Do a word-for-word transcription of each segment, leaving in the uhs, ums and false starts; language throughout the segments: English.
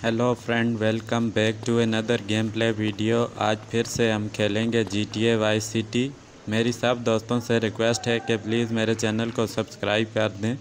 Hello friend, welcome back to another game play video. आज फिर से हम खेलेंगे G T A Vice City. मेरी सब दोस्तों से रिक्वेस्ट है कि प्लीज़ मेरे चैनल को सब्सक्राइब कर दें।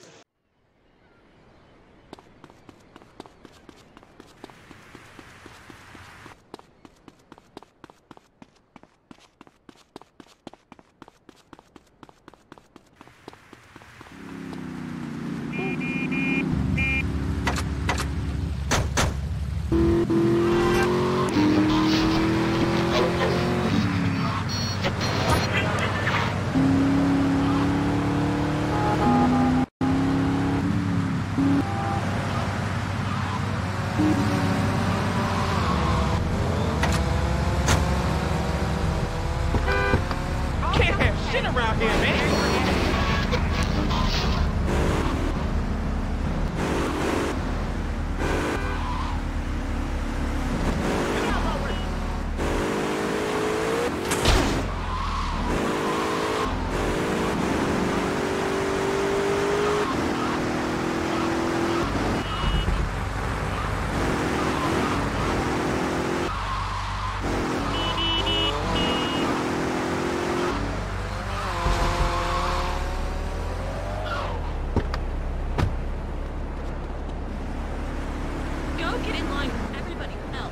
Can't have shit around here, man. Go get in line. Everybody help.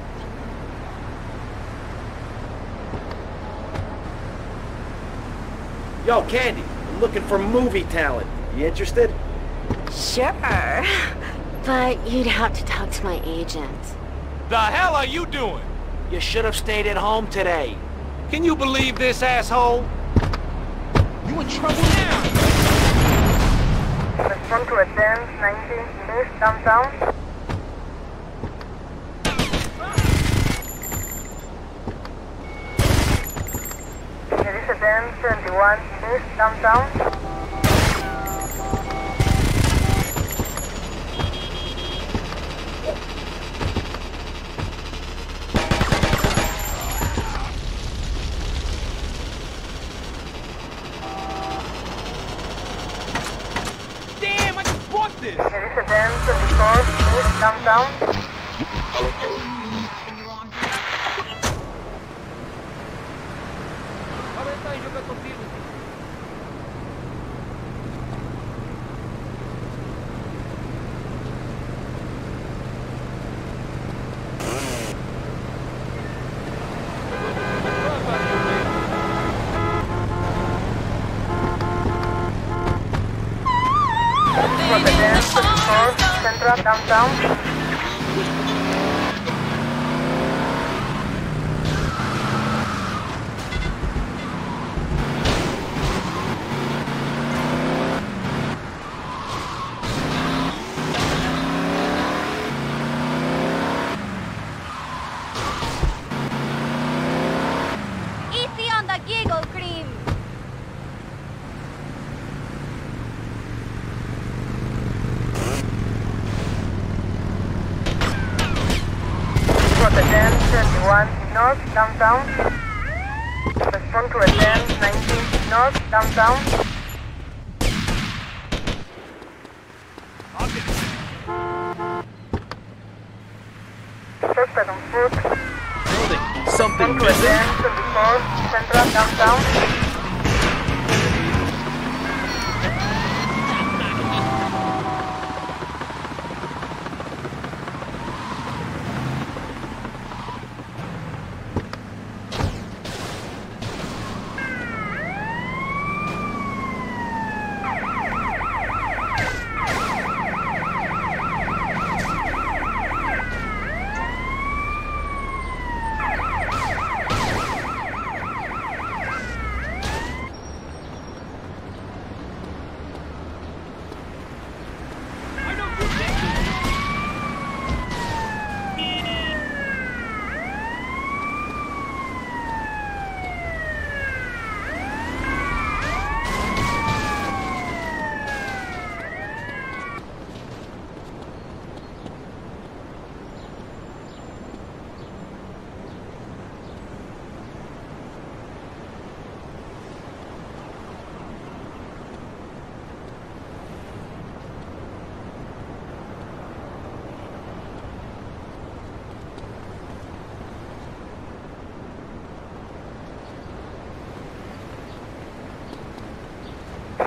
Yo, Candy, I'm looking for movie talent. You interested? Sure, but you'd have to talk to my agent. The hell are you doing? You should have stayed at home today. Can you believe this, asshole? You in trouble now. Respond to a ten ninety East downtown. There is a ten twenty-one East downtown. Damn, I just bought this. There is a ten twenty-four East downtown. For the ten twenty-four Central downtown. Easy on the giggle cream. For the ten twenty-one North downtown. Respond to a ten ninety North downtown. I'll get it. Suspect on foot. Building. Something Respond to a missing? ten twenty-four Central downtown.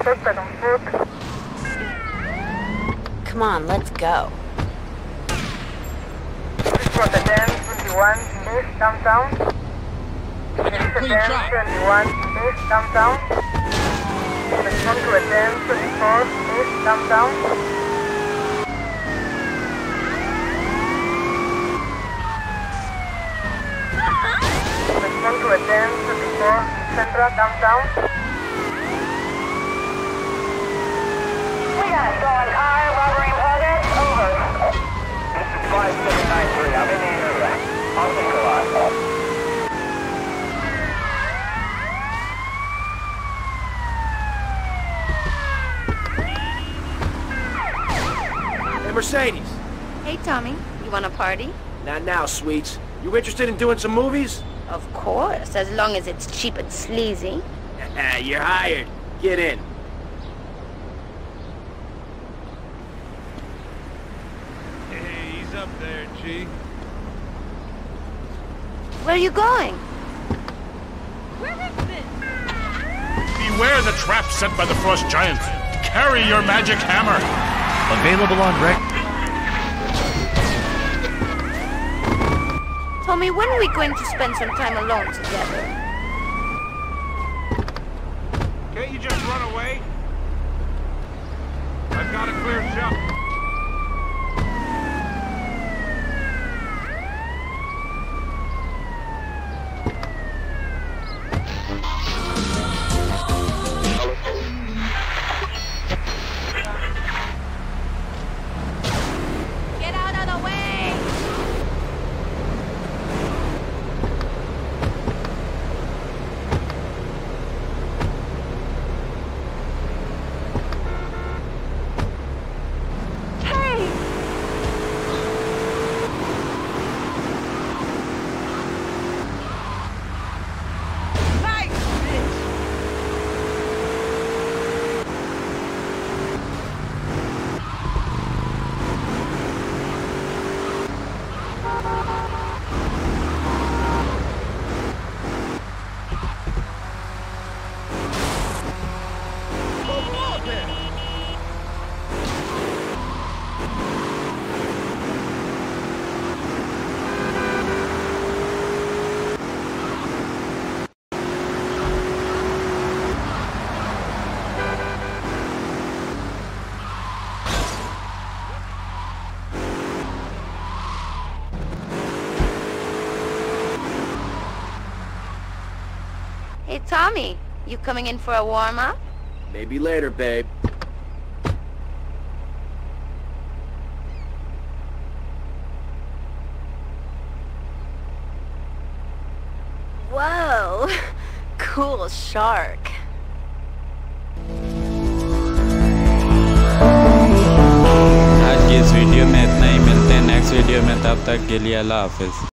suspect on foot. Come on, let's go. This was a ten twenty-one East downtown. This is a ten twenty-one East downtown. Respond to a ten twenty-four East downtown. Respond to a ten twenty-four Central downtown. We got a stolen car, robbery in progress, over. This is five seven nine three, I'm in the area. I'll take a lot. Hey, Mercedes. Hey, Tommy. You want a party? Not now, sweets. You interested in doing some movies? Of course, as long as it's cheap and sleazy. You're hired. Get in. Hey, he's up there, G. Where are you going? Where have you been? Beware the trap set by the Frost Giants. Carry your magic hammer. Available on rec. Tommy, when are we going to spend some time alone together? Can't you just run away? I've got a clear shot. Get out of the way! Hey, Tommy. You coming in for a warm-up? Maybe later, babe. Whoa. Cool shark. आज की इस video में इतना ही। मिलते हैं next video में, तब तक के लिए अल्लाह हाफिज़।